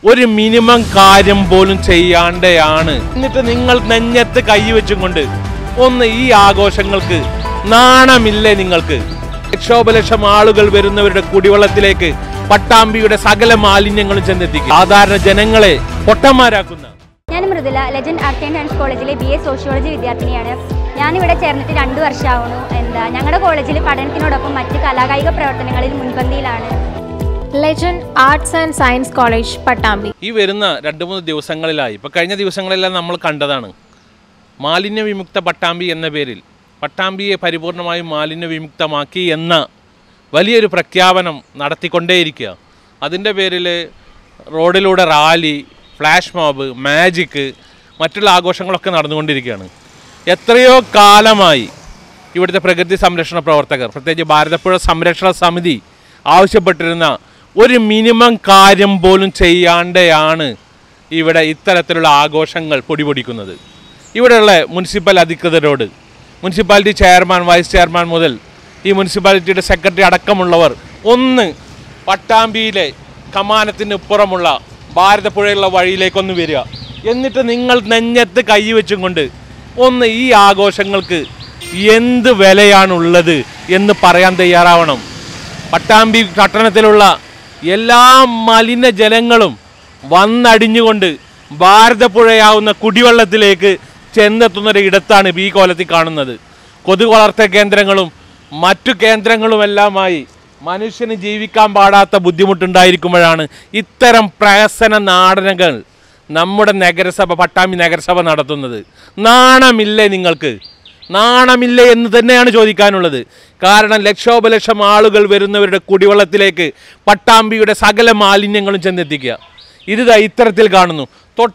ഒരു മിനിമം കാര്യം പോലും ചെയ്യാണ്ടെയാണ്. എന്നിട്ട് നിങ്ങൾ നെഞ്ഞത്ത് കൈവച്ചും കൊണ്ട് ഒന്ന് ഈ ആഘോഷങ്ങൾക്ക് നാണമില്ലേ നിങ്ങൾക്ക്? ലക്ഷോപലക്ഷം ആളുകൾ വരുന്നവരുടെ കുടിവെള്ളത്തിലേക്ക് പട്ടാമ്പിയുടെ സകല മാലിന്യങ്ങളും ചെന്നെത്തിക്കും. സാധാരണ ജനങ്ങളെ പൊട്ടന്മാരാക്കുന്ന. ഞാൻ Mridula, legend arts and science കോളേജിലെ BA സോഷ്യോളജി വിദ്യാർത്ഥിനിയാണ്. ഞാനിവിടെ ചേർന്നിട്ട് 2 വർഷമാവുന്നു. ഞങ്ങളുടെ കോളേജിൽ പഠനത്തിനോടൊപ്പം മറ്റ് കലാകായിക പ്രവർത്തനങ്ങളിൽ മുൻപന്തിയിലാണ്. Legend arts and science college Pattambi. ഈ വരുന്ന 2-3 ദിവസങ്ങളിലായി, ഇപ്പോൾ കഴിഞ്ഞ ദിവസങ്ങളെല്ലാം നമ്മൾ കണ്ടതാണ്, മാലിന്യ വിമുക്ത പട്ടാമ്പി എന്ന പേരിൽ പട്ടാമ്പിയെ പരിപൂർണമായും മാലിന്യ വിമുക്തമാക്കി എന്ന വലിയൊരു പ്രഖ്യാപനം നടത്തിക്കൊണ്ടേയിരിക്കുക. അതിൻ്റെ പേരിൽ റോഡിലൂടെ റാലി, ഫ്ലാഷ് മോബ്, മാജിക്ക്, മറ്റുള്ള ആഘോഷങ്ങളൊക്കെ നടന്നുകൊണ്ടിരിക്കുകയാണ്. എത്രയോ കാലമായി ഇവിടുത്തെ പ്രകൃതി സംരക്ഷണ പ്രവർത്തകർ, പ്രത്യേകിച്ച് ഭാരതപ്പുഴ സംരക്ഷണ സമിതി ആവശ്യപ്പെട്ടിരുന്ന ഒരു മിനിമം കാര്യം പോലും ചെയ്യാണ്ടെയാണ് ഇവിടെ ഇത്തരത്തിലുള്ള ആഘോഷങ്ങൾ പൊടിപൊടിക്കുന്നത്. ഇവിടെയുള്ള മുനിസിപ്പൽ അധികൃതരോട്, മുനിസിപ്പാലിറ്റി ചെയർമാൻ, വൈസ് ചെയർമാൻ മുതൽ ഈ മുനിസിപ്പാലിറ്റിയുടെ സെക്രട്ടറി അടക്കമുള്ളവർ ഒന്ന് പട്ടാമ്പിയിലെ കമാനത്തിന് ഇപ്പുറമുള്ള ഭാരതപ്പുഴയുള്ള വഴിയിലേക്കൊന്ന് വരിക. എന്നിട്ട് നിങ്ങൾ നെഞ്ഞത്ത് കൈവച്ചും കൊണ്ട് ഒന്ന് ഈ ആഘോഷങ്ങൾക്ക് എന്ത് വിലയാണുള്ളത് എന്ന് പറയാൻ തയ്യാറാവണം. പട്ടാമ്പി പട്ടണത്തിലുള്ള എല്ലാ മലിനജലങ്ങളും വന്നടിഞ്ഞുകൊണ്ട് ഭാരതപ്പുഴയാവുന്ന കുടിവെള്ളത്തിലേക്ക് ചെന്നെത്തുന്നൊരു ഇടത്താണ് ഈ കോലത്തിൽ കാണുന്നത്. കൊതുക് വളർത്ത കേന്ദ്രങ്ങളും മറ്റു കേന്ദ്രങ്ങളുമെല്ലാമായി മനുഷ്യന് ജീവിക്കാൻ പാടാത്ത ബുദ്ധിമുട്ടുണ്ടായിരിക്കുമ്പോഴാണ് ഇത്തരം പ്രഹസന നാടകങ്ങൾ നമ്മുടെ നഗരസഭ, പട്ടാമ്പി നഗരസഭ നടത്തുന്നത്. നാണമില്ലേ നിങ്ങൾക്ക്? നാണമില്ലേ എന്ന് തന്നെയാണ് ചോദിക്കാനുള്ളത്. കാരണം ലക്ഷോപലക്ഷം ആളുകൾ വരുന്നവരുടെ കുടിവെള്ളത്തിലേക്ക് പട്ടാമ്പിയുടെ സകല മാലിന്യങ്ങളും ചെന്നെത്തിക്കുക. ഇത് ഇത്തരത്തിൽ കാണുന്നു.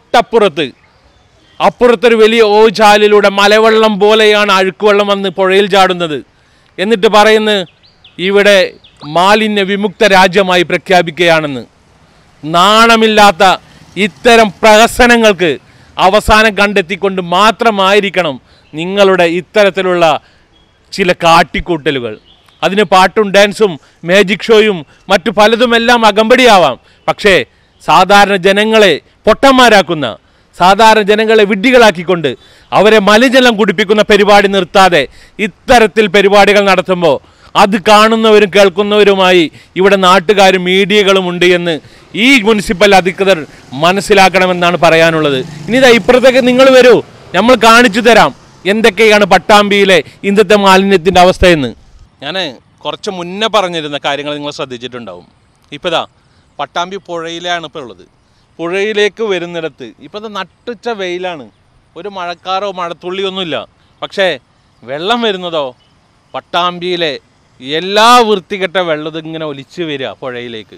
അപ്പുറത്തൊരു വലിയ ഓചാലിലൂടെ മലവെള്ളം പോലെയാണ് അഴുക്കുവെള്ളം വന്ന് പുഴയിൽ ചാടുന്നത്. എന്നിട്ട് പറയുന്നു ഇവിടെ മാലിന്യ വിമുക്ത രാജ്യമായി പ്രഖ്യാപിക്കുകയാണെന്ന്. നാണമില്ലാത്ത ഇത്തരം പ്രഹസനങ്ങൾക്ക് അവസാനം കണ്ടെത്തിക്കൊണ്ട് മാത്രമായിരിക്കണം നിങ്ങളുടെ ഇത്തരത്തിലുള്ള ചില കാട്ടിക്കൂട്ടലുകൾ. അതിന് പാട്ടും ഡാൻസും മാജിക് ഷോയും മറ്റു പലതുമെല്ലാം അകമ്പടിയാവാം. പക്ഷേ സാധാരണ ജനങ്ങളെ പൊട്ടന്മാരാക്കുന്ന, സാധാരണ ജനങ്ങളെ വിഡ്ഢികളാക്കിക്കൊണ്ട് അവരെ മലിജലം കുടിപ്പിക്കുന്ന പരിപാടി നിർത്താതെ ഇത്തരത്തിൽ പരിപാടികൾ നടത്തുമ്പോൾ അത് കാണുന്നവരും കേൾക്കുന്നവരുമായി ഇവിടെ നാട്ടുകാരും മീഡിയകളും ഉണ്ട് എന്ന് ഈ മുനിസിപ്പൽ അധികൃതർ മനസ്സിലാക്കണമെന്നാണ് പറയാനുള്ളത്. ഇനി ഇപ്പുറത്തേക്ക് നിങ്ങൾ വരൂ, നമ്മൾ കാണിച്ചു തരാം എന്തൊക്കെയാണ് പട്ടാമ്പിയിലെ ഇന്നത്തെ മാലിന്യത്തിൻ്റെ അവസ്ഥയെന്ന്. ഞാൻ കുറച്ച് മുന്നേ പറഞ്ഞിരുന്ന കാര്യങ്ങൾ നിങ്ങൾ ശ്രദ്ധിച്ചിട്ടുണ്ടാവും. ഇപ്പോൾ പട്ടാമ്പി പുഴയിലാണ് ഇപ്പോൾ ഉള്ളത്. പുഴയിലേക്ക് വരുന്നിടത്ത് ഇപ്പോൾ നട്ടുച്ച വെയിലാണ്, ഒരു മഴക്കാറോ മഴത്തുള്ളിയൊന്നുമില്ല. പക്ഷേ വെള്ളം വരുന്നതോ പട്ടാമ്പിയിലെ എല്ലാ വൃത്തികെട്ട വെള്ളം ഇങ്ങനെ ഒലിച്ച് വരിക പുഴയിലേക്ക്.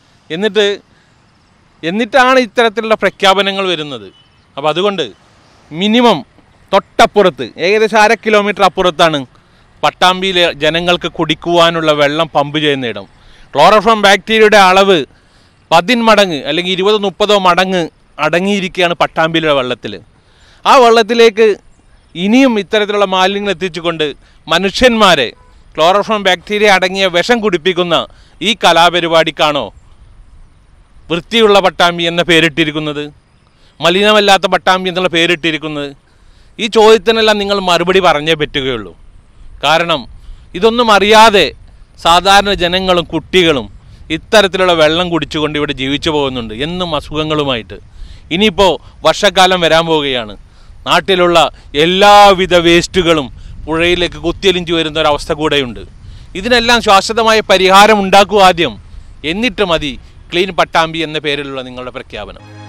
എന്നിട്ടാണ് ഇത്തരത്തിലുള്ള പ്രഖ്യാപനങ്ങൾ വരുന്നത്. അപ്പോൾ അതുകൊണ്ട് മിനിമം തൊട്ടപ്പുറത്ത്, ഏകദേശം 1/2 കിലോമീറ്റർ അപ്പുറത്താണ് പട്ടാമ്പിയിലെ ജനങ്ങൾക്ക് കുടിക്കുവാനുള്ള വെള്ളം പമ്പ് ചെയ്യുന്ന ഇടം. ക്ലോറോഫോം ബാക്ടീരിയയുടെ അളവ് 10 മടങ്ങ് അല്ലെങ്കിൽ 20-30 മടങ്ങ് അടങ്ങിയിരിക്കുകയാണ് പട്ടാമ്പിയിലെ വെള്ളത്തിൽ. ആ വെള്ളത്തിലേക്ക് ഇനിയും ഇത്തരത്തിലുള്ള മാലിന്യങ്ങൾ എത്തിച്ചുകൊണ്ട് മനുഷ്യന്മാരെ ക്ലോറോഫോം ബാക്ടീരിയ അടങ്ങിയ വിഷം കുടിപ്പിക്കുന്ന ഈ കലാപരിപാടിക്കാണോ വൃത്തിയുള്ള പട്ടാമ്പി എന്ന പേരിട്ടിരിക്കുന്നത്, മലിനമല്ലാത്ത പട്ടാമ്പി എന്നുള്ള പേരിട്ടിരിക്കുന്നത്? ഈ ചോദ്യത്തിനെല്ലാം നിങ്ങൾ മറുപടി പറഞ്ഞേ പറ്റുകയുള്ളൂ. കാരണം ഇതൊന്നും അറിയാതെ സാധാരണ ജനങ്ങളും കുട്ടികളും ഇത്തരത്തിലുള്ള വെള്ളം കുടിച്ചുകൊണ്ട് ഇവിടെ ജീവിച്ചു പോകുന്നുണ്ട്, എന്നും അസുഖങ്ങളുമായിട്ട്. ഇനിയിപ്പോൾ വർഷക്കാലം വരാൻ പോവുകയാണ്. നാട്ടിലുള്ള എല്ലാവിധ വേസ്റ്റുകളും പുഴയിലേക്ക് കുത്തിയൊലിഞ്ചു വരുന്ന ഒരവസ്ഥ കൂടെയുണ്ട്. ഇതിനെല്ലാം ശാശ്വതമായ പരിഹാരം ഉണ്ടാക്കുക ആദ്യം, എന്നിട്ട് മതി ക്ലീൻ പട്ടാമ്പി എന്ന പേരിലുള്ള നിങ്ങളുടെ പ്രഖ്യാപനം.